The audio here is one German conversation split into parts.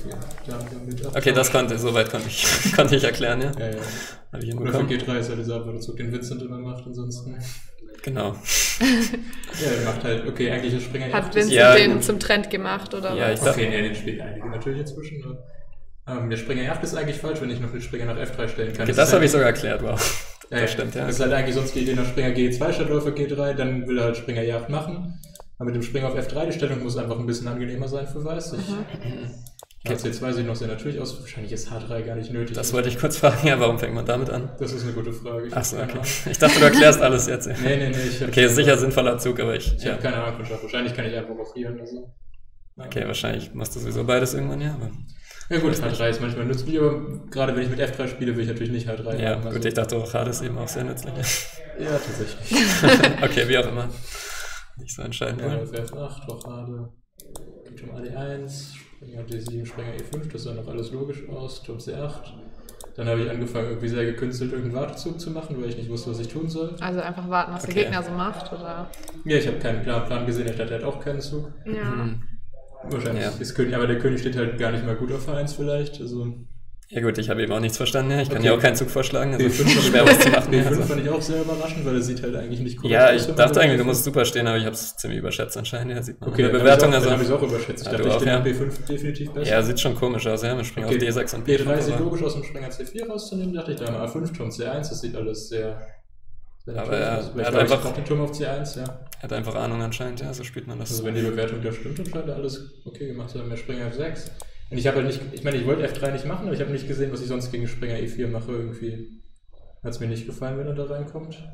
Okay, das soweit konnte ich erklären, ja. Ja. Oder für G3 ist ja dieser Abwartezug, den Vincent immer macht, ansonsten. Genau. Ja, er macht halt, okay, eigentlich ist Springer Hat Vincent den zum Trend gemacht, oder ja, was? Okay, den spielen einige natürlich inzwischen. Der Springer E8 ist eigentlich falsch, wenn ich noch den Springer nach F3 stellen kann. Okay, das habe ich sogar erklärt, wow. Das stimmt, ja. Das ist halt eigentlich sonst die Idee nach Springer G2 statt Läufer G3, dann will er halt Springer E8 machen. Aber mit dem Springer auf F3, die Stellung muss einfach ein bisschen angenehmer sein für Weiß. C2 sieht noch sehr natürlich aus, wahrscheinlich ist H3 gar nicht nötig. Das wollte ich kurz fragen, ja, warum fängt man damit an? Das ist eine gute Frage. Achso, okay. Ich dachte, du erklärst alles jetzt. Nee. Okay, ist sicher sinnvoller Zug, aber ich habe keine Ahnung von Schach. Wahrscheinlich kann ich einfach rochieren oder so. Okay, wahrscheinlich machst du sowieso beides irgendwann, ja. Aber ja gut, H3 ist manchmal nützlich, aber gerade wenn ich mit F3 spiele, will ich natürlich nicht H3 ja, machen. gut, ich dachte auch, H ist eben auch sehr nützlich. Ja, tatsächlich. Okay, wie auch immer. Nicht so entscheidend. Ja, F8, Rochade, Turm AD1, Springer D7, Springer E5, das sah noch alles logisch aus, Turm C8. Dann habe ich angefangen, irgendwie sehr gekünstelt irgendeinen Wartezug zu machen, weil ich nicht wusste, was ich tun soll. Also einfach warten, was der Gegner so macht, oder? Ja, ich habe keinen klaren Plan gesehen, der Stadt hat auch keinen Zug. Ja. Wahrscheinlich ist König, aber der König steht halt gar nicht mal gut auf H1 vielleicht, also... Ja gut, ich habe eben auch nichts verstanden, ja. Ich kann ja auch keinen Zug vorschlagen, also B5 schwer was zu machen. B5 fand ich auch sehr überraschend, weil er sieht halt eigentlich nicht korrekt aus. Ja, ich dachte eigentlich, du musst super stehen, aber ich habe es ziemlich überschätzt anscheinend. Ja, sieht man okay, in der Bewertung. Dann habe ich es auch überschätzt. Ich dachte, ich stehe B5 definitiv besser. Ja, sieht schon komisch aus, ja, mit Springer auf D6 und B3 sieht logisch aus, um Springer C4 rauszunehmen, dachte ich, da mal A5, Turm C1, das sieht alles sehr aber er hat einfach den Turm auf C1, ja. Er hat einfach Ahnung anscheinend, ja, so spielt man das. Also wenn die Bewertung da stimmt, dann scheint er alles okay gemacht zu haben. Der Springer F6. Und ich habe halt nicht, ich meine, ich wollte F3 nicht machen, aber ich habe nicht gesehen, was ich sonst gegen Springer E4 mache. Irgendwie hat es mir nicht gefallen, wenn er da reinkommt.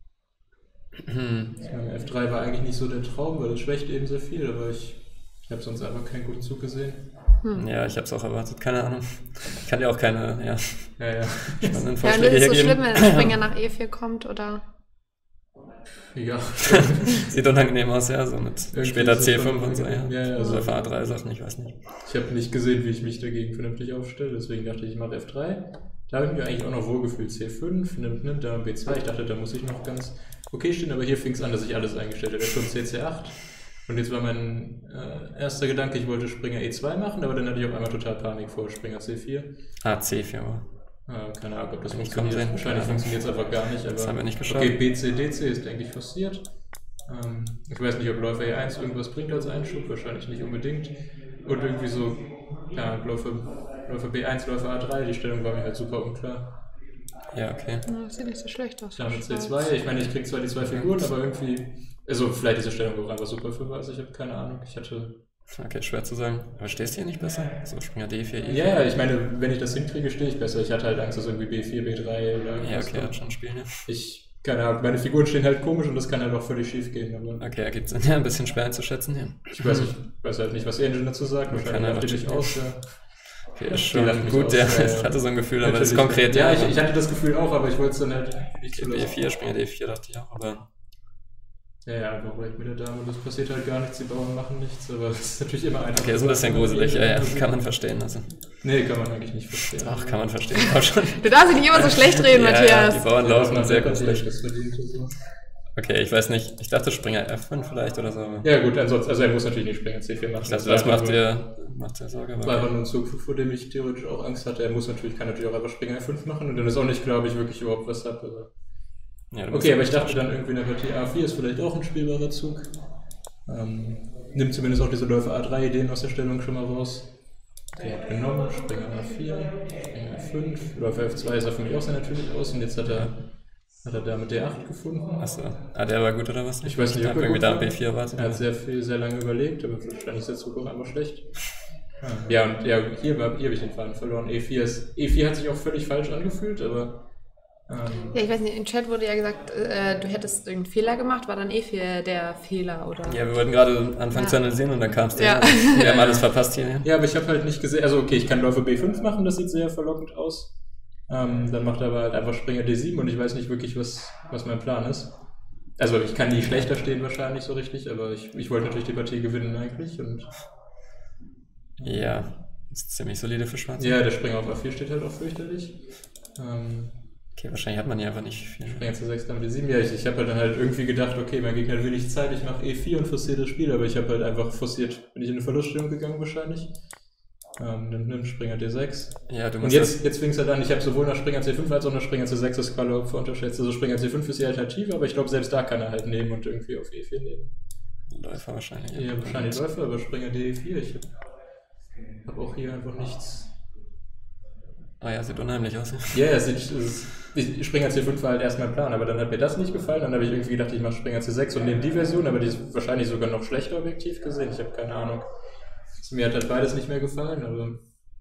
F3 war eigentlich nicht so der Traum, weil das schwächt eben sehr viel, aber ich habe sonst einfach keinen guten Zug gesehen. Ja, ich habe es auch erwartet, keine Ahnung. Ich kann ja auch keine spannenden Vorschläge hergeben. Ja, ist so schlimm, wenn der Springer nach E4 kommt, oder? Ja. Sieht unangenehm aus, ja, so mit später C5 und so, ja. Ja, also A3 Sachen, ich weiß nicht. Ich habe nicht gesehen, wie ich mich dagegen vernünftig aufstelle, deswegen dachte ich mache F3. Da habe ich mich eigentlich auch noch wohlgefühlt. C5, nimmt da B2, ich dachte, da muss ich noch ganz okay stehen, aber hier fing es an, dass ich alles eingestellt habe. Der Turm C8. Und jetzt war mein erster Gedanke, ich wollte Springer E2 machen, aber dann hatte ich auf einmal total Panik vor Springer C4. Ah, C4, keine Ahnung, ob das funktioniert. Wahrscheinlich funktioniert es einfach gar nicht. Aber das haben wir nicht geschaut. Okay, BC, DC ist, denke ich, forciert. Ich weiß nicht, ob Läufer E1 irgendwas bringt als Einschub, wahrscheinlich nicht unbedingt. Und irgendwie so, ja, Läufer B1, Läufer A3, die Stellung war mir halt super unklar. Ja, okay. Das sieht nicht so schlecht aus. Ja, mit C2, ich meine, ich krieg zwar die zwei Figuren, aber irgendwie, also vielleicht ist die Stellung auch einfach super für was, ich habe keine Ahnung. Okay, schwer zu sagen. Aber stehst du hier nicht besser? So Springer D4, E4? Ja, ich meine, wenn ich das hinkriege, stehe ich besser. Ich hatte halt Angst, dass irgendwie B4, B3 oder irgendwas. Ja, okay, hat schon spielen, ja. Keine Ahnung, meine Figuren stehen halt komisch und das kann halt auch völlig schief gehen. Aber okay, ergibt Sinn. Ja, ein bisschen schwer einzuschätzen, ja. Ich weiß halt nicht, was Engine dazu sagt. Wahrscheinlich macht die nicht aus, ja. Okay, ist schon gut, ja. Ich hatte so ein Gefühl, aber das ist konkret, ja. Ja, ich hatte das Gefühl auch, aber ich wollte es dann halt nicht zulassen. B4, Springer D4 dachte ich auch, aber... Ja, einfach weg mit der Dame, das passiert halt gar nichts, die Bauern machen nichts, aber das ist natürlich immer einfach. Okay, ist ein bisschen gruselig, ja, kann man verstehen. Also. Nee, kann man eigentlich nicht verstehen. Ach, kann man verstehen, auch schon. Du darfst dich nicht immer so schlecht reden, Matthias. Ja, die Bauern laufen sehr gruselig. Okay, ich weiß nicht, ich dachte Springer F5 vielleicht oder so. Ja gut, ansonsten, also er muss natürlich nicht Springer C4 machen. Das macht dir Sorge. Das war einfach nur ein Zug, vor dem ich theoretisch auch Angst hatte. Er kann natürlich auch einfach Springer F5 machen und dann ist auch nicht klar, ob ich wirklich überhaupt was habe. Also. Ja, okay, aber ich dachte dann irgendwie in der Partie A4 ist vielleicht auch ein spielbarer Zug. Nimmt zumindest auch diese Läufer A3-Ideen aus der Stellung schon mal raus. Okay, hat genommen, Springer A4, Springer F5, Läufer F2 sah für mich auch sehr natürlich aus und jetzt hat er da mit D8 gefunden. Achso, der war gut oder was? Ich weiß nicht, ob er irgendwie da B4 wartet. Er hat sehr lange überlegt, aber wahrscheinlich ist der Zug auch einfach schlecht. Ja, und ja, hier habe ich den Faden verloren. E4 hat sich auch völlig falsch angefühlt, aber... Ja, ich weiß nicht, im Chat wurde ja gesagt, du hättest irgendeinen Fehler gemacht, war dann E4 der Fehler, oder? Ja, wir wollten gerade anfangen zu analysieren und dann kam es dir. Wir haben alles verpasst hier. Ja, aber ich habe halt nicht gesehen, also okay, ich kann Läufer B5 machen, das sieht sehr verlockend aus. Dann macht er aber halt einfach Springer D7 und ich weiß nicht wirklich, was mein Plan ist. Also ich kann nie schlechter stehen wahrscheinlich so richtig, aber ich wollte natürlich die Partie gewinnen eigentlich und... Ja, ist ziemlich solide für Schwarz. Ja, der Springer auf A4 steht halt auch fürchterlich. Okay, wahrscheinlich hat man hier einfach nicht viel. Springer C6, dann D7. Ja, ich habe halt irgendwie gedacht, okay, mein Gegner hat wenig Zeit, ich mache E4 und forciere das Spiel, aber ich habe halt einfach forciert. Bin ich in eine Verluststellung gegangen wahrscheinlich. Nimm Springer D6. Ja, du Und musst jetzt fing es halt an, ich habe sowohl nach Springer C5 als auch nach Springer C6 das Qualopfer unterschätzt. Also Springer C5 ist die Alternative, aber ich glaube, selbst da kann er halt nehmen und irgendwie auf E4 nehmen. Läufer wahrscheinlich. Ja, wahrscheinlich Läufer, aber Springer D4. Ich habe auch hier einfach nichts. Ah ja, sieht unheimlich aus. Ja, Springer C5 war halt erst mein Plan, aber dann hat mir das nicht gefallen. Dann habe ich irgendwie gedacht, ich mache Springer C6 und nehme die Version, aber die ist wahrscheinlich sogar noch schlechter objektiv gesehen. Ich habe keine Ahnung. Mir hat halt beides nicht mehr gefallen, aber...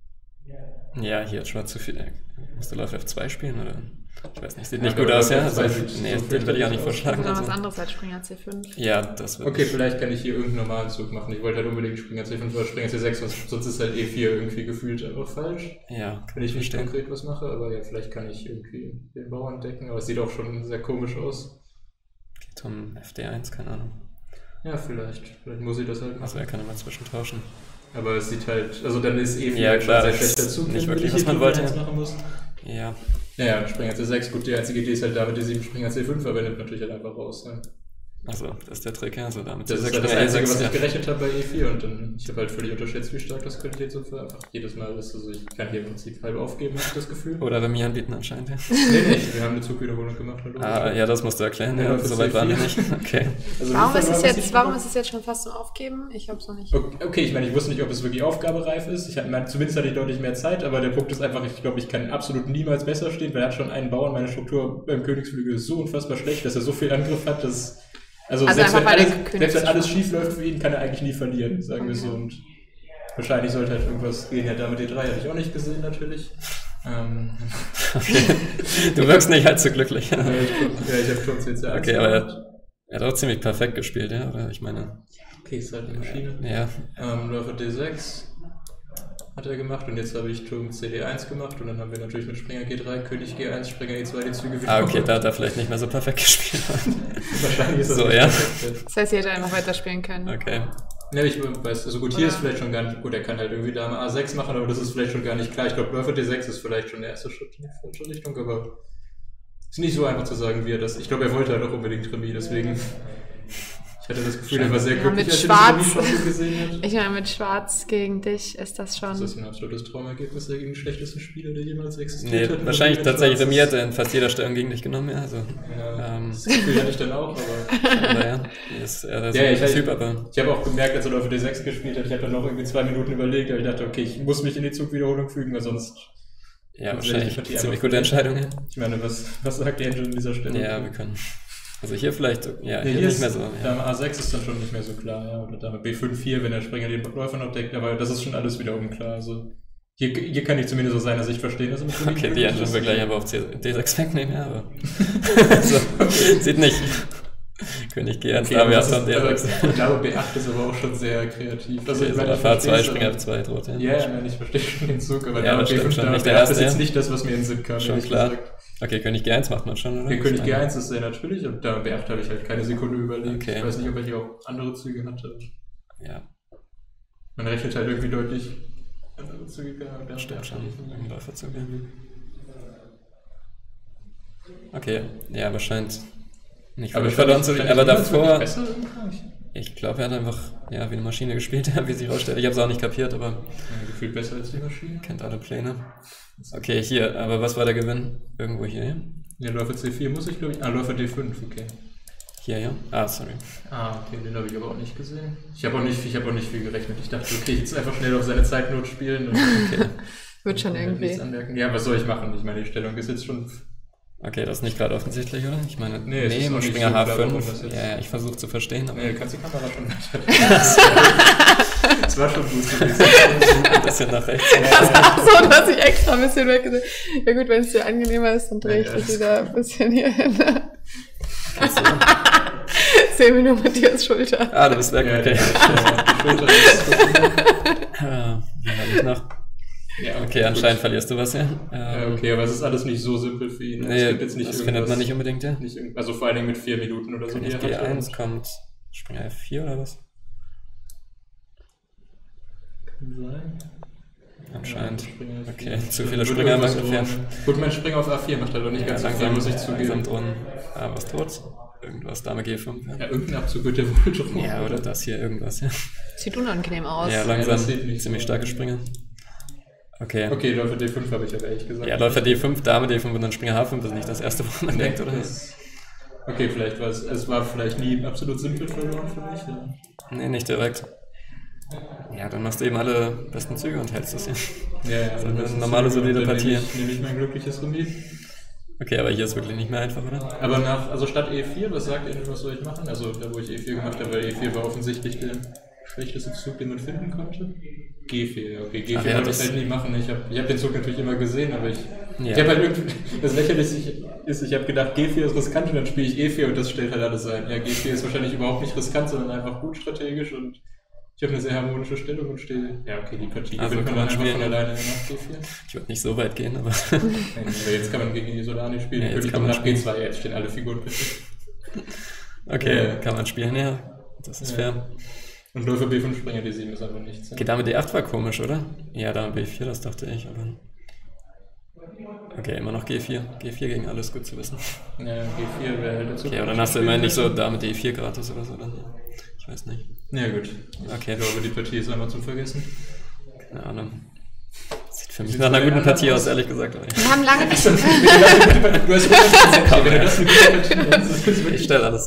Ja, hier hat Schwarz zu viel. Musst du Läufer F2 spielen, oder? Ich weiß nicht, sieht nicht gut aus, ja? Also, nee, den würde ich auch nicht vorschlagen. Oder was anderes als Springer C5. Ja, das wird... Okay, vielleicht kann ich hier irgendeinen normalen Zug machen. Ich wollte halt unbedingt Springer C5 oder Springer C6, sonst ist halt E4 irgendwie gefühlt einfach falsch. Ja, wenn ich nicht konkret was mache, aber ja, vielleicht kann ich irgendwie den Bauern decken, aber es sieht auch schon sehr komisch aus. Turm FD1, keine Ahnung. Ja, vielleicht muss ich das halt machen. Achso, er kann immer zwischentauschen. Aber es sieht halt, also dann ist E4 ja, klar, schon sehr schlechter Zug, nicht wirklich, was man wollte. Machen muss. Ja. Naja, Springer C6, gut, die einzige Idee ist halt damit, die 7 Springer C5 verwendet natürlich halt einfach raus. Ja. Achso, das ist der Trick, ja, also damit das ist halt das Einzige, was ich gerechnet habe bei E4 und dann, ich habe halt völlig unterschätzt, wie stark das könnte jetzt so für einfach jedes Mal ist, also ich kann hier im Prinzip halb aufgeben, habe ich das Gefühl. Oder bei mir anbieten anscheinend, ja. Nee, wir haben eine Zugwiederholung gemacht. Ja, das musst du erklären, ja, soweit waren wir nicht. Okay. Also warum ist es jetzt schon fast zum Aufgeben? Ich habe es noch nicht. Okay, ich meine, ich wusste nicht, ob es wirklich aufgabereif ist. Zumindest hatte ich deutlich mehr Zeit, aber der Punkt ist einfach, ich glaube, ich kann absolut niemals besser stehen, weil er hat schon einen Bauern, meine Struktur beim Königsflügel ist so unfassbar schlecht, dass er so viel Angriff hat, dass... Also selbst wenn alles schief läuft für ihn, kann er eigentlich nie verlieren, sagen wir so. Und wahrscheinlich sollte halt irgendwas gehen. Ja, Dame D3 hatte ich auch nicht gesehen, natürlich. Okay. Du wirkst nicht allzu glücklich. Ja, ich habe schon jetzt okay, aber er hat auch ziemlich perfekt gespielt, ja? Oder ich meine... Okay, ist halt eine Maschine. Ja. Läufer D6 hat er gemacht und jetzt habe ich Turm CD1 gemacht und dann haben wir natürlich mit Springer G3, König G1, Springer E2 die Züge wieder. Okay, da hat er vielleicht nicht mehr so perfekt gespielt. Wahrscheinlich ist das so, ja. Das heißt, er hätte einfach weiterspielen können. Okay. Ja, ich weiß, also gut, hier ist vielleicht schon gar nicht, gut, er kann halt irgendwie Dame A6 machen, aber das ist vielleicht schon gar nicht klar. Ich glaube, Läufer D6 ist vielleicht schon der erste Schritt in die falsche Richtung, aber ist nicht so einfach zu sagen, wie er das, ich glaube, er wollte halt auch unbedingt Remis, deswegen... Ich hatte das Gefühl, er war sehr glücklich, als er das Remis-Chance gesehen hat. Ich meine, mit Schwarz gegen dich ist das schon... Das ist ein absolutes Traumergebnis, der gegen den schlechtesten Spieler, der jemals existiert hat. Wahrscheinlich tatsächlich Remis hat er in fast jeder Stellung gegen dich genommen, ja. Also, das Gefühl hatte ich dann auch, aber... ja, ist er so ein Typ, aber... Ich habe auch gemerkt, als er Läufer D6 gespielt hat, ich habe dann noch irgendwie 2 Minuten überlegt, aber ich dachte, okay, ich muss mich in die Zugwiederholung fügen, weil sonst... Ja, wahrscheinlich eine ziemlich gute Entscheidung, ja. Ich meine, was sagt die Engine an dieser Stelle? Ja, wir können... Also hier vielleicht, ja, hier nicht mehr so. Ja. Dame A6 ist dann schon nicht mehr so klar, ja. Oder Dame B5-4, wenn der Springer den Läufer noch deckt, aber das ist schon alles wieder unklar. Also hier kann ich zumindest aus seiner Sicht verstehen, dass er mit okay, die Engine wir gleich aber auf D6 wegnehmen, ja, aber also, sieht nicht. König G1, okay, Dame A2 D6. Dame B8 ist aber auch schon sehr kreativ. Also okay, so F2, Springer F2 droht, ja. Ja, ich meine, ich verstehe schon den Zug, aber ja, Dame B5, Dame B8 ist jetzt nicht das, was mir in den Sinn kam. Schon klar. Okay, König G1 macht man schon, oder? Okay, König G1 ist sehr natürlich und Dame B8 habe ich halt keine Sekunde überlegt. Okay. Ich weiß nicht, ob er hier auch andere Züge hatte. Ja. Man rechnet halt irgendwie deutlich andere Züge gehabt. Ja, stimmt schon. Läuferzüge. Okay, ja, aber scheint nicht wirklich verloren zu sein. Aber davor... Ich glaube, er hat einfach wie eine Maschine gespielt, wie sich rausstellt. Ich habe es auch nicht kapiert, aber... Gefühlt besser als die Maschine. Kennt alle Pläne. Okay, hier, aber was war der Gewinn? Irgendwo hier, ja? Ja, Läufer C4 muss ich, glaube ich... Läufer D5, okay. Hier, ja? Sorry. Okay, den habe ich aber auch nicht gesehen. Ich habe auch nicht viel gerechnet. Ich dachte, okay, jetzt einfach schnell auf seine Zeitnot spielen. Und okay. Wird schon irgendwie. Ja, was soll ich machen? Ich meine, die Stellung ist jetzt schon... Okay, das ist nicht gerade offensichtlich, oder? Ich meine, nee Springer H5. Ja, ich versuche zu verstehen. Aber nee, du kannst die Kamera schon Das war schon gut. Ein bisschen nach rechts. Ach so, dass ich extra ein bisschen weggesehen. Ja gut, wenn es dir angenehmer ist, dann drehe ich dich wieder ein bisschen hier hin. So. Sehen wir nur Matthias Schulter. Du bist weg, okay. Die Schulter ist wie habe ich noch? Ja, okay, anscheinend verlierst du was, ja. Okay, aber es ist alles nicht so simpel für ihn. Nee, das findet man nicht unbedingt, ja. Also vor allen Dingen mit 4 Minuten oder so. König G1 kommt Springer F4 oder was? Kann sein. Anscheinend. Okay, zu viele Springer ungefähr. Gut, mein Springer auf A4 macht halt auch nicht ganz so viel, muss ich zugeben. Was tot? Irgendwas, Dame G5. Ja, irgendein Abzug wird der wohl drum. Ja, oder das hier, irgendwas, ja. Sieht unangenehm aus. Ja, langsam, ziemlich starke Springer. Okay. Okay, Läufer D5 habe ich aber ehrlich gesagt. Ja, Läufer D5, Dame D5 und dann Springer H5 ist nicht das erste, wo man denkt, oder? Okay, vielleicht war es war vielleicht nie absolut simpel verloren für mich. Ja. Nee, nicht direkt. Ja, dann machst du eben alle besten Züge und hältst das ja. Ja, das ist eine normale, solide Partie. Nehme ich mein glückliches Remis. Okay, aber hier ist wirklich nicht mehr einfach, oder? Aber also statt E4, was sagt ihr, was soll ich machen? Also da, wo ich E4 gemacht habe, weil E4 war offensichtlich der schlechteste Zug, den man finden konnte. G4, okay, G4 wollte ich halt nie machen. Ich hab den Zug natürlich immer gesehen, aber ich habe halt irgendwie, das Lächerliche ist, ich habe gedacht, G4 ist riskant und dann spiele ich E4 und das stellt halt alles ein. Ja, G4 ist wahrscheinlich überhaupt nicht riskant, sondern einfach gut strategisch und ich habe eine sehr harmonische Stellung und stehe. Ja, okay, die Partie also gewinnt man dann einfach von alleine nach G4. Ich würde nicht so weit gehen, aber. Jetzt kann man gegen die Solani spielen. Ja, jetzt kann man nach G2, jetzt stehen alle Figuren perfekt. Okay, kann man spielen, ja. Das ist fair. Und Läufer B5 Springer D7 ist einfach nichts. Okay, Dame D8 war komisch, oder? Ja, Dame B4, das dachte ich, aber. Okay, immer noch G4. G4 gegen alles, gut zu wissen. Ja, G4 wäre halt dazu. Okay, aber dann hast du immerhin nicht so Dame D4 gratis oder so, dann. Ich weiß nicht. Ja, gut. Okay. Ich glaube, die Partie ist einmal zum Vergessen. Keine Ahnung. Sieht für mich nach einer guten Partie aus, ehrlich gesagt. Wir haben lange nicht. Du hast 100% recht. Wenn du das eine gute Partie hast, ich stelle alles